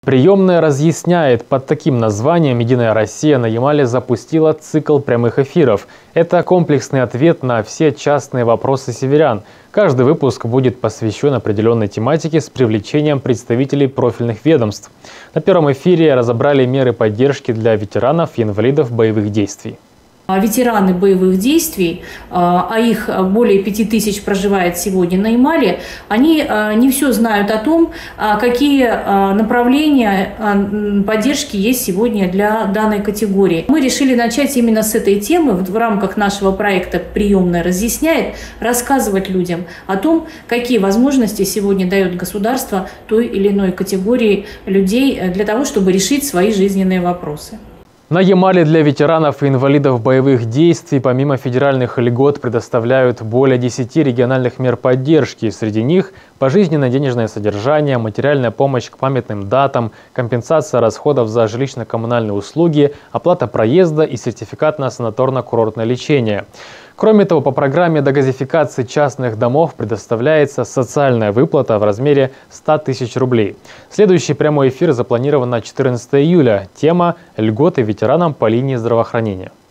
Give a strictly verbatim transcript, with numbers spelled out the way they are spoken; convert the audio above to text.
Приемная разъясняет. Под таким названием «Единая Россия» на Ямале запустила цикл прямых эфиров. Это комплексный ответ на все частные вопросы северян. Каждый выпуск будет посвящен определенной тематике с привлечением представителей профильных ведомств. На первом эфире разобрали меры поддержки для ветеранов и инвалидов боевых действий. Ветераны боевых действий, а их более пяти тысяч проживает сегодня на Ямале, они не все знают о том, какие направления поддержки есть сегодня для данной категории. Мы решили начать именно с этой темы в рамках нашего проекта «Приемная разъясняет», рассказывать людям о том, какие возможности сегодня дает государство той или иной категории людей для того, чтобы решить свои жизненные вопросы. На Ямале для ветеранов и инвалидов боевых действий помимо федеральных льгот предоставляют более десяти региональных мер поддержки. Среди них пожизненное денежное содержание, материальная помощь к памятным датам, компенсация расходов за жилищно-коммунальные услуги, оплата проезда и сертификат на санаторно-курортное лечение. Кроме того, по программе дегазификации частных домов предоставляется социальная выплата в размере ста тысяч рублей. Следующий прямой эфир запланирован на четырнадцатое июля. Тема «Льготы ветеранам по линии здравоохранения».